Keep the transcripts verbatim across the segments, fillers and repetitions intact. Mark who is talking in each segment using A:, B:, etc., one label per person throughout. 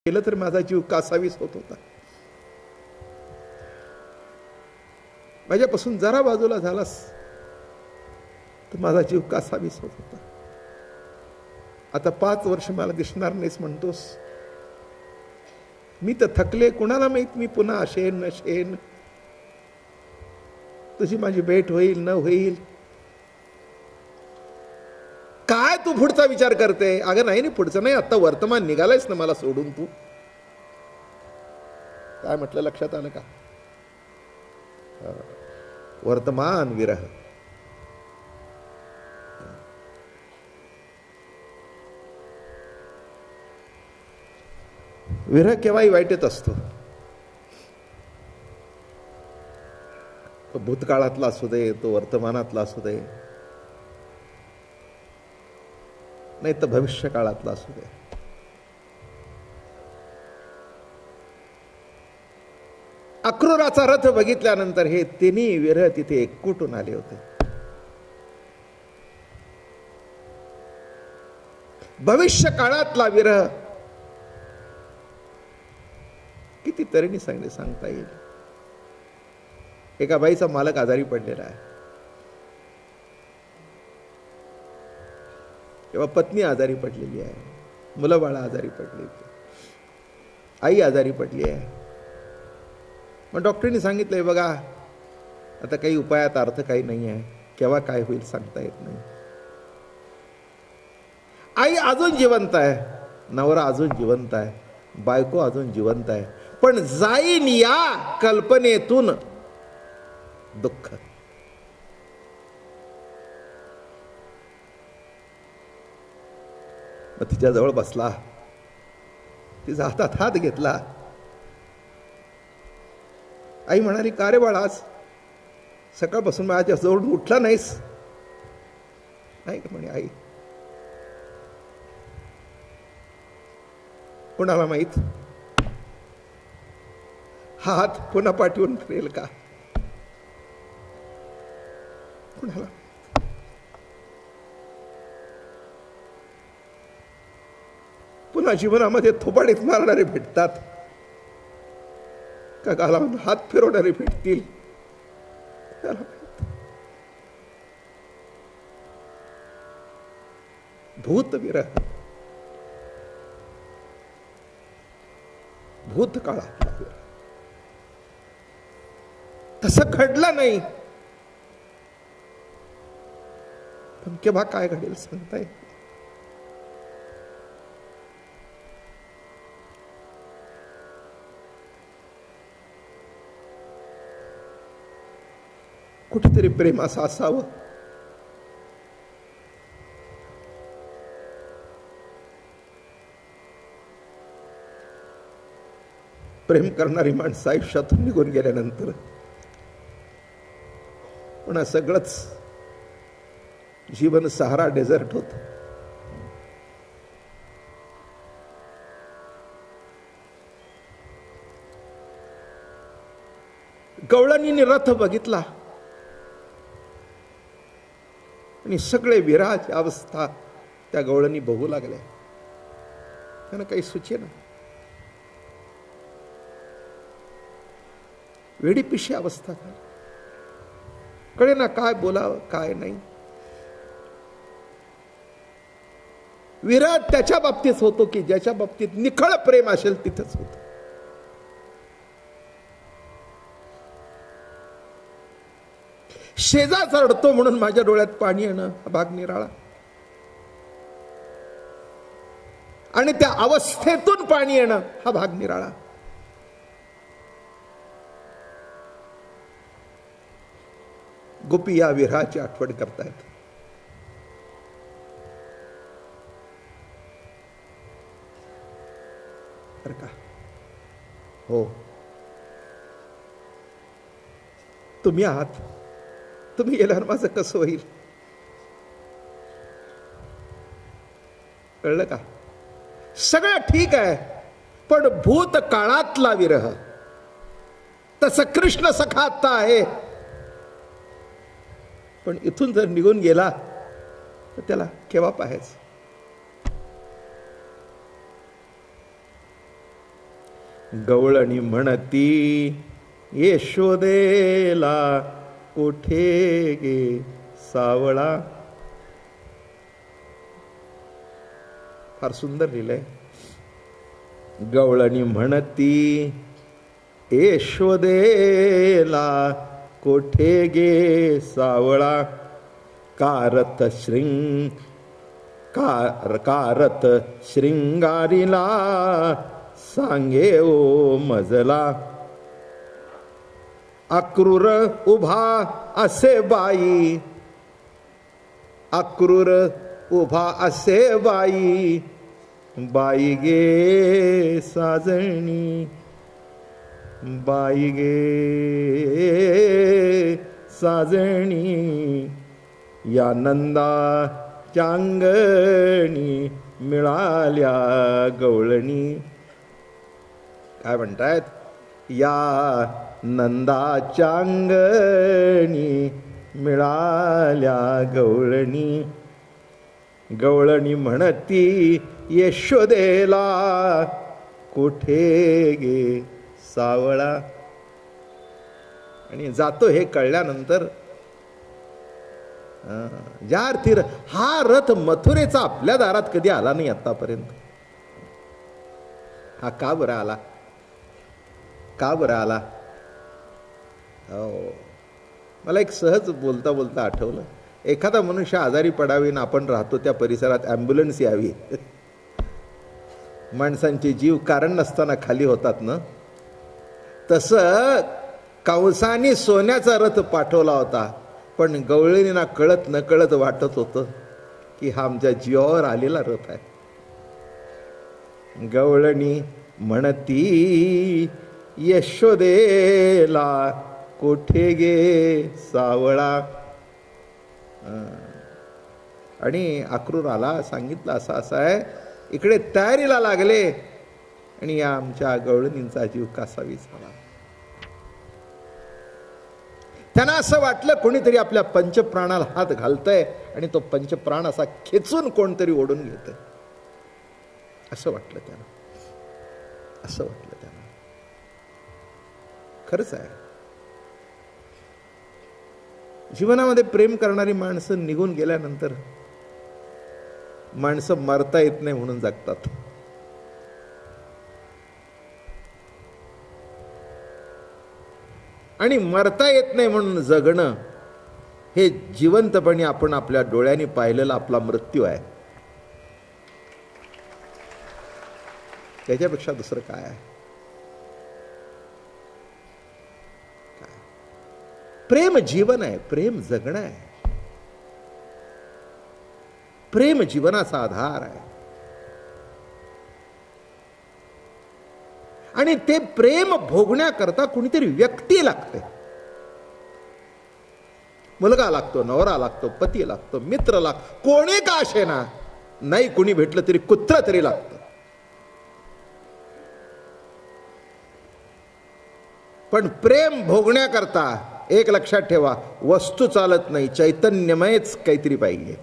A: केलं तर माझा जीव कासावीस होत होता. माझ्यापासून जरा बाजूला झालास तर माझा जीव कासावीस होत होता. आता पाच वर्ष मला दिसणार नाहीस म्हणतोस. मी तर थकले, कुणाला माहित मी पुन्हा अशेन नशेन, तुझी माझी भेट होईल न होईल. काय तू पुढचा विचार करते? अगं नाही नाही पुढचं नाही, आता वर्तमान निघालायस ना मला सोडून. तू काय म्हटलं लक्षात आलं का? वर्तमान विरह. विरह केव्हाही वाईटच असतो. तो भूतकाळातला असू दे, तो वर्तमानातला असू दे, नाही तर भविष्य काळातला असू दे. अक्रूराचा रथ बघितल्यानंतर हे तिन्ही विरह तिथे एकूटून आले होते. भविष्य काळातला विरह किती तऱ्हेने सांगणे सांगता येईल. एका बाईचा मालक आजारी पडलेला आहे, तेव्हा पत्नी आजारी पडलेली आहे, मुलं बाळा आजारी पडलेली, आई आजारी पडली आहे. मग डॉक्टरनी सांगितलंय बघा आता काही उपायात अर्थ काही नाही आहे, केव्हा काय होईल सांगता येत नाही. आई अजून जिवंत आहे, नवरा अजून जिवंत आहे, बायको अजून जिवंत आहे, पण जाईन या कल्पनेतून दुःख. मग तिच्याजवळ बसला, तिचा हातात हात घेतला. आई म्हणाली, का रे बाळा आज सकाळपासून माझ्या जवळ उठला नाहीस? नाही का म्हणे आई, कुणाला माहित हा हात पुन्हा पाठवून फिरेल का? कुणाला? पुन्हा जीवनामध्ये थोबाडीत मारणारे भेटतात का गालावर हात फिरवणारे भेटतील? भूतविरह, भूतकाळातला विरह. तसं घडलं नाही, पण केव्हा काय घडेल सांगता येत. कुठेतरी प्रेम असं असावं प्रेम करणारी माणसं आयुष्यातून निघून गेल्यानंतर पुन्हा सगळंच जीवन सहारा डेझर्ट होत. गवळणीने रथ बघितला आणि सगळे विराची अवस्था त्या गवळणी बघू लागल्या. त्यांना काही सुचेना, वेडीपिशी अवस्था झाली. कळे ना काय बोलावं काय नाही. विरह त्याच्या बाबतीत होतो की ज्याच्या बाबतीत निखळ प्रेम असेल तिथंच होत. शेजा चढतो म्हणून माझ्या डोळ्यात पाणी येणं हा भाग निराळा, आणि त्या अवस्थेतून पाणी येणं हा भाग निराळा. गोपी या विरहाची आठवण करतायत. बर का? हो, तुम्ही आहात. तुम्ही गेल्यावर माझं कसं होईल? कळलं का? सगळं ठीक आहे, पण भूतकाळातला विरह तसं कृष्ण सखा आता आहे, पण इथून जर निघून गेला तर त्याला केव्हा पाहायचं? गवळणी म्हणती यशोदेला कोठे गे सावळा. फार सुंदर लिहिलंय. गवळणी म्हणती यशोदेला कोठे गे सावळा. कारत श्रिंग कार कारत श्रिंगारीला सांगे ओ मजला. अक्रूर उभा असे बाई अक्रूर उभा असे बाई. बाई गे साजणी बाई गे साजणी. या नंदा चांगणी मिळाल्या गवळणी. काय म्हणतायत? या नंदा चांगणी मिळाल्या गवळणी. गवळणी म्हणती यशोदेला कोठे गे सावळा. आणि जातो हे कळल्यानंतर ज्या अर्थी हा रथ मथुरेचा आपल्या दारात कधी आला नाही आतापर्यंत. हा का बरं आला? का बरं आला? हो, मला एक सहज बोलता बोलता आठवलं. एखादा मनुष्य आजारी पडावी ना आपण राहतो त्या परिसरात ॲम्ब्युलन्स यावी. माणसांचे जीव कारण नसताना खाली होतात ना, तसं कंसाने सोन्याचा रथ पाठवला होता. पण गवळणींना कळत न कळत वाटत होतं की हा आमच्या जीवावर आलेला रथ आहे. गवळणी म्हणती यशोदेला कोठे गे सावळा. आणि अक्रूराला सांगितलं असं असं आहे. इकडे तयारीला लागले आणि या आमच्या गवळणींचा जीव कासावीस झाला. त्यांना असं वाटलं कोणीतरी आपल्या पंचप्राणाला हात घालतंय आणि तो पंचप्राण असा खेचून कोणतरी ओढून घेतंय. असं वाटलं त्यांना. असं वाटलं त्यांना. खरंच आहे. जीवनामध्ये प्रेम करणारी माणसं निघून गेल्यानंतर माणसं मरता येत नाही म्हणून जगतात. आणि मरता येत नाही म्हणून जगणं हे जिवंतपणे आपण आपल्या डोळ्यांनी पाहिलेला आपला मृत्यू आहे. त्याच्यापेक्षा दुसरं काय आहे? काय? प्रेम जीवन आहे. प्रेम जगणं आहे. प्रेम जीवनाचा आधार आहे. आणि ते प्रेम भोगण्याकरता कुणीतरी व्यक्ती लागते. मुलगा लागतो, नवरा लागतो, पती लागतो, मित्र लागतो, कोणी का असे ना. नाही कुणी भेटलं तरी कुत्र तरी लागतं. पण प्रेम भोगण्याकरता एक लक्षात ठेवा, वस्तू चालत नाही, चैतन्यमयच काहीतरी पाहिजे.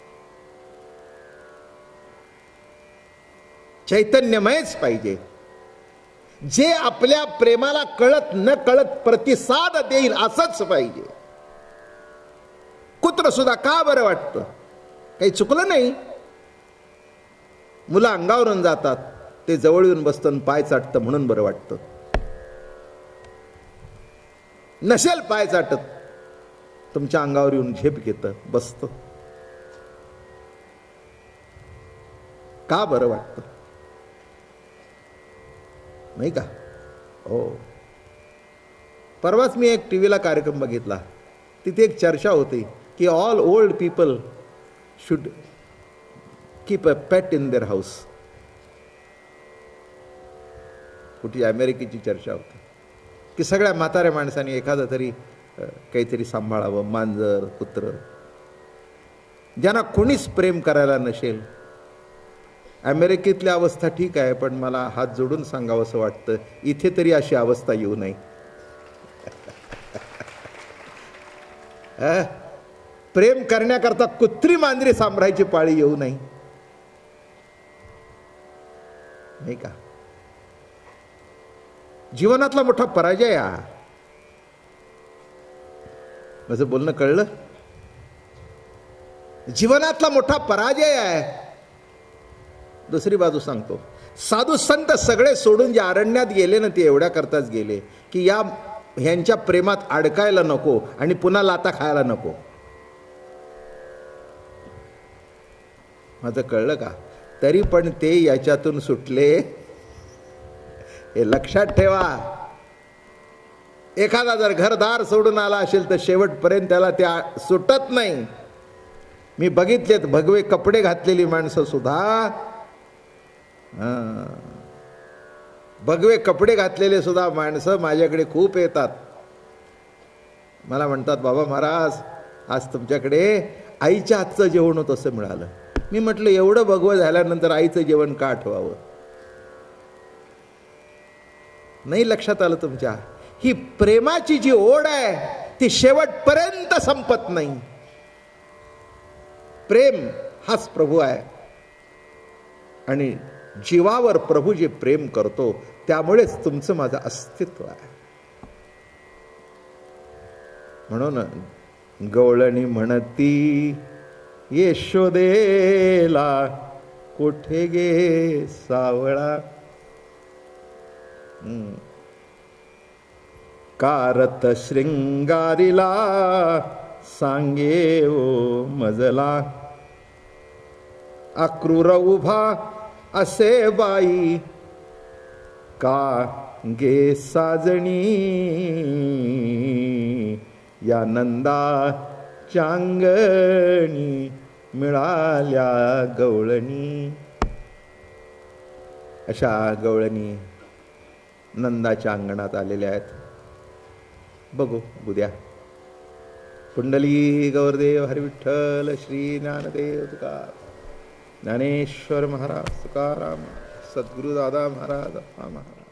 A: चैतन्यमयच पाहिजे, जे आपल्या प्रेमाला कळत न कळत प्रतिसाद देईल असंच पाहिजे. कुत्र सुद्धा का बरं वाटतं? काही चुकलं नाही. मुलं अंगावरून जातात, ते जवळ येऊन बसतं, पाय चाटतं म्हणून बरं वाटतं. नसेल पाय चाटत, तुमच्या अंगावर येऊन झेप घेतं, बसतं, का बरं वाटतं? नाही का? हो. परवाच मी एक टीव्हीला कार्यक्रम बघितला. तिथे एक चर्चा होती की all old people should keep a pet in their house. कुठे अमेरिकेची चर्चा होती की सगळ्या म्हाताऱ्या माणसांनी एखादं तरी काहीतरी सांभाळावं, मांजर, कुत्र. ज्यांना कोणीच प्रेम करायला नसेल. अमेरिकेतली अवस्था ठीक आहे, पण मला हात जोडून सांगावं असं वाटतं, इथे तरी अशी अवस्था येऊ नये. प्रेम करण्याकरता कुत्री मांजरी सांभाळायची पाळी येऊ नये. नाही का? जीवनातला मोठा पराजय हा. माझं बोलणं कळलं? जीवनातला मोठा पराजय आहे. दुसरी बाजू सांगतो, साधू संत सगळे सोडून जे अरण्यात गेले ना, ते एवढ्या करताच गेले की या ह्यांच्या प्रेमात अडकायला नको आणि पुन्हा लाता खायला नको. माझं कळलं का? तरी पण ते याच्यातून सुटले, हे लक्षात ठेवा. एखादा जर घरदार सोडून आला असेल तर शेवटपर्यंत त्याला ते सुटत नाही. मी बघितलेत भगवे कपडे घातलेली माणसं सुद्धा, भगवे कपडे घातलेले सुद्धा माणसं माझ्याकडे खूप येतात. मला म्हणतात, बाबा महाराज आज तुमच्याकडे आईच्या हातचं जेवण होतं असं मिळालं. मी म्हटलं, एवढं भगवं झाल्यानंतर आईचं जेवण का आठवावं? नाही लक्षात आलं तुमच्या? ही प्रेमाची जी ओढ आहे ती शेवटपर्यंत संपत नाही. प्रेम हाच प्रभू आहे आणि जीवावर प्रभू जे प्रेम करतो त्यामुळेच तुमचं माझं अस्तित्व आहे. म्हणून गवळणी म्हणती यशोदेला, कोठे गे सावळा. कारत शृंगारीला सांगे ओ मजला, अक्रूर उभा असे बाई का गे साजणी, या नंदा चांगणी मिळाल्या गवळणी. अशा गवळणी नंदाच्या अंगणात आलेल्या आहेत. बघू उद्या. कुंडली गौरदेव हरी विठ्ठल श्री ज्ञानदेव तुकार ज्ञानेश्वर महाराज तुकाराम सद्गुरु दादा महाराज महाराज.